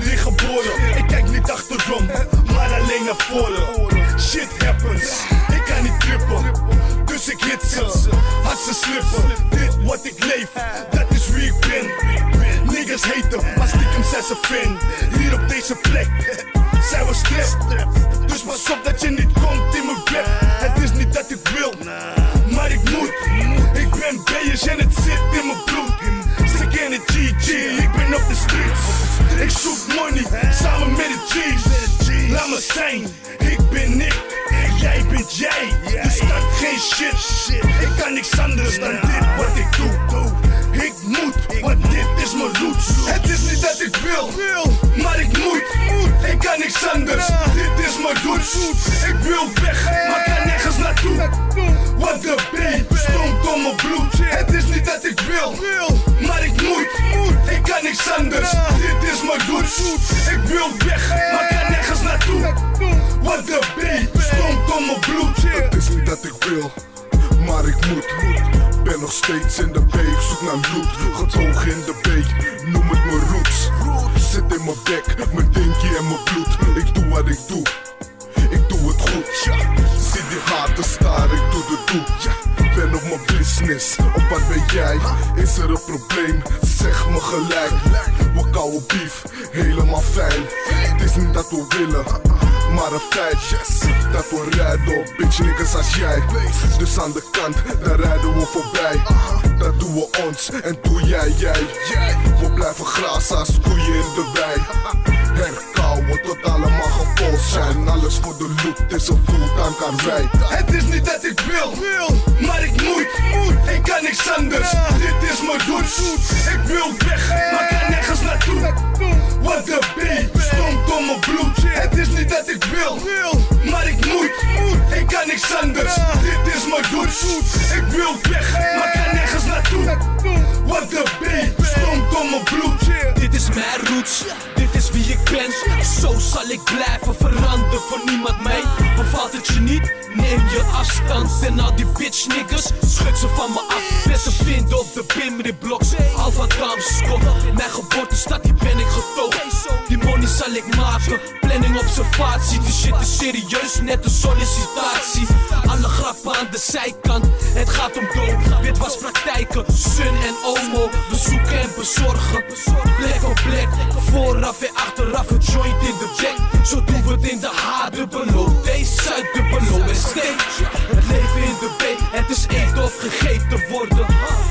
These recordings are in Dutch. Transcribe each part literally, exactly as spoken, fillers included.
hier geboren. Ik kijk niet achterom, maar alleen naar voren. Shit happens, ik kan niet trippen. Dus ik hit ze, had ze slippen. Dit wat ik leef, dat is wie ik ben. Niggas haten, maar stiekem zijn ze fan. Hier op deze plek zijn we stress. Dus pas op dat je niet komt in mijn rap. Het is niet dat ik wil, maar ik moet. Ik ben beige en het zit in mijn bloed. Ze kennen G G, ik ben op de streets. Ik zoek money, samen met de G's. Laat me zijn, ik ben ik, jij bent jij. Je staat geen shit, ik kan niks anders dan dit wat ik doe. Ik moet, want dit is mijn roots. Het is niet dat ik wil, maar ik moet. Ik kan niks anders, dit is mijn roots. Ik wil weg, maar kan nergens naartoe. Want de beat stroomt om mijn bloed. Het is niet dat ik wil, maar ik moet. Ik kan niks anders, dit is mijn roots. Ik wil weg, maar kan nergens naartoe. Want de beat stroomt om mijn bloed. Het is niet dat ik wil, maar ik moet. Ben nog steeds in de B, ik zoek naar loot. Getogen in de B, noem het mijn roots. Zit in mijn bek, mijn dinkie en mijn bloed. Ik doe wat ik doe, ik doe het goed. Zie die haten staan, ik doe de doe. Ben op mijn business, op wat ben jij? Is er een probleem? Zeg me gelijk. We kouwen beef, helemaal fijn. Het is niet dat we willen, maar een feit. Dat we rijden op bitch niggas als jij. Dus aan de kant, daar rijden we voorbij. Dat doen we ons en doe jij jij. We blijven grazen als koeien in de wei. Herkauwen tot allemaal gevol zijn. Alles voor de loot is een fulltime karwei. Het is niet dat ik wil, maar ik moet. Ik kan niks anders, dit is mijn roots. Ik wil weg, maar kan nergens naartoe. Want de beat stroomt om mijn bloed. Het is niet dat ik wil, maar ik moet. Ik kan niks anders, dit is mijn roots. Ik wil weg, maar kan nergens naartoe. Want de beat stroomt om mijn bloed. Dit is mijn roots, dit is wie ik ben. Zo zal ik blijven veranderen voor niemand mij. Bevalt het je niet? Neem je afstand. En al die bitch niggas, schud ze van me af. Ben te vinden op de Bimri Blocks, Alpha Damskop. Mijn geboortestad, die ben ik getogen. Die money zal ik maken, planning observatie. Die shit is serieus, net een sollicitatie. Alle grappen aan de zijkant, het gaat om dood. Dit was praktijken, Sun en Omo. Bezoeken en bezorgen, plek op plek. Vooraf en achteraf een joint in de jack. Zo doen we het in de H-dubbelo, D-Zuid-dubbelo en steek. Het leven in de B, het is eten of gegeten worden.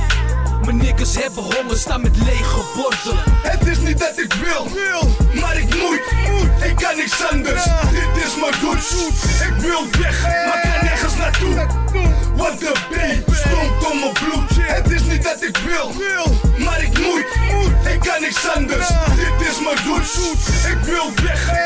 Mijn niggas hebben honger, staan met lege borden. Het is niet dat ik wil, maar ik moet. Ik kan niks anders, dit is mijn roots. Ik wil weg, maar kan nergens naartoe. Want de beat stroomt om mijn bloed. Het is niet dat ik wil, maar ik moet. Ik kan niks anders, dit is mijn roots. Ik wil weg,